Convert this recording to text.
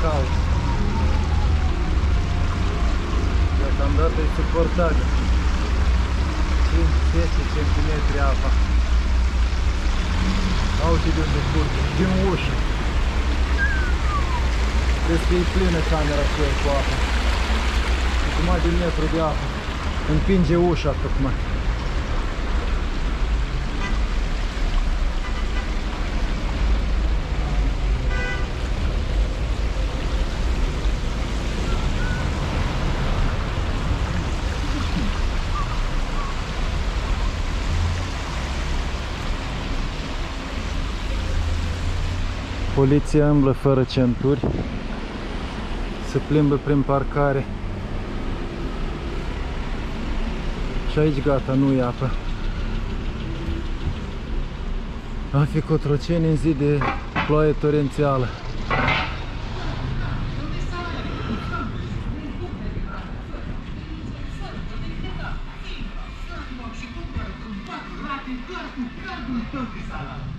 caos. Deocamdată e suportabil. 5-10 cm apa. Uite de unde curge, din ușă. Crezi că e plină camera cu apă. Jumătate de metru de apă. Împinge ușa tocmai. Poliția îmblă fără centuri, se plimbă prin parcare și aici gata, nu e apă. A fi Cotroceni în zi de ploaie torențială. Rapid, doar cu cardul tău de salat.